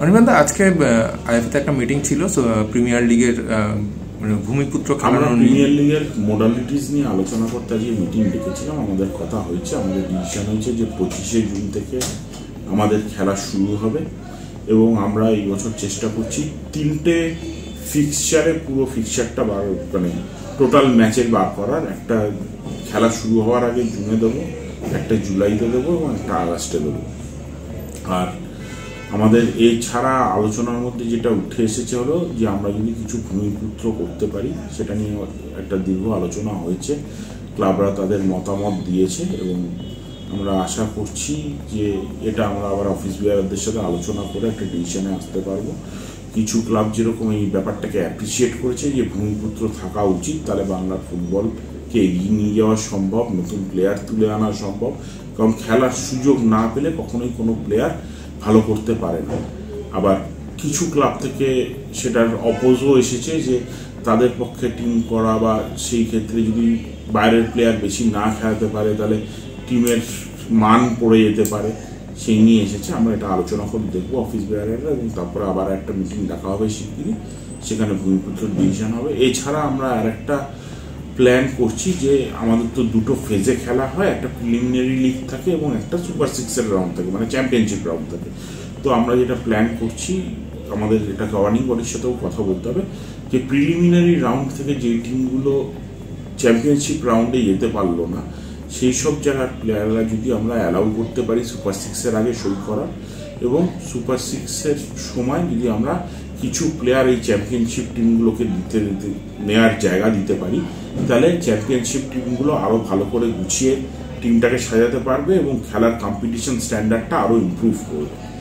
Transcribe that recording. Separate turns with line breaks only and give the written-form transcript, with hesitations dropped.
অনির্বাণদা, আজকে আইএফএতে একটা মিটিং ছিল প্রিমিয়ার লিগের ভূমিপুত্র
আমরা প্রিমিয়ার লিগের মোডালিটিস নিয়ে আলোচনা করতে আজকে মিটিং ডেকেছিলাম। আমাদের কথা হয়েছে, আমাদের ডিসিশন হয়েছে যে 25শে জুন থেকে আমাদের খেলা শুরু হবে এবং আমরা এই বছর চেষ্টা করছি 3টে ফিক্সচারে পুরো ফিক্সচারটা মানে টোটাল ম্যাচের বার করার। একটা খেলা শুরু হওয়ার আগে জুনে দেবো, একটা জুলাইতে দেবো এবং একটা আগস্টে দেবো। আর আমাদের এছাড়া আলোচনার মধ্যে যেটা উঠে এসেছে হলো যে আমরা যদি কিছু ভূমিপুত্র করতে পারি, সেটা নিয়ে একটা দীর্ঘ আলোচনা হয়েছে। ক্লাবরা তাদের মতামত দিয়েছে এবং আমরা আশা করছি যে এটা আমরা আবার অফিস বিয়ারদের সাথে আলোচনা করে একটা ডিসিশনে আসতে পারবো। কিছু ক্লাব যেরকম এই ব্যাপারটাকে অ্যাপ্রিসিয়েট করেছে যে ভূমিপুত্র থাকা উচিত, তাহলে বাংলার ফুটবলকে এগিয়ে নিয়ে যাওয়া সম্ভব, নতুন প্লেয়ার তুলে আনা সম্ভব। কারণ খেলার সুযোগ না পেলে কখনোই কোনো প্লেয়ার ভালো করতে পারে না। আবার কিছু ক্লাব থেকে সেটার অপোজও এসেছে যে তাদের পক্ষে টিম করা বা সেই ক্ষেত্রে যদি বাইরের প্লেয়ার বেশি না খেলাতে পারে তাহলে টিমের মান পড়ে যেতে পারে, সেই নিয়ে এসেছে। আমরা এটা আলোচনা করে দেখবো অফিস বেয়ারেরা এবং তারপরে আবার একটা মিটিং ডাকা হবে শিগগিরই, সেখানে ভূমিপুত্র ডিসিশন হবে। এছাড়া আমরা আর একটা প্ল্যান করছি যে আমাদের তো দুটো ফেজে খেলা হয়, একটা প্রিলিমিনারি লিগ থাকে এবং একটা সুপার সিক্সের রাউন্ড থাকে, মানে চ্যাম্পিয়নশিপ রাউন্ড থাকে। তো আমরা যেটা প্ল্যান করছি, আমাদের এটা গভর্নিং বডির সাথেও কথা বলতে হবে যে প্রিলিমিনারি রাউন্ড থেকে যে টিমগুলো চ্যাম্পিয়নশিপ রাউন্ডে যেতে পারলো না, সেই সব জায়গার প্লেয়াররা যদি আমরা অ্যালাউ করতে পারি সুপার সিক্সের আগে সই করা, এবং সুপার সিক্সের সময় যদি আমরা কিছু প্লেয়ার এই চ্যাম্পিয়নশিপ টিমগুলোকে নেওয়ার জায়গা দিতে পারি, তাহলে চ্যাম্পিয়নশিপ টিমগুলো আরও ভালো করে গুছিয়ে টিমটাকে সাজাতে পারবে এবং খেলার কম্পিটিশন স্ট্যান্ডার্ডটা আরও ইমপ্রুভ করবে।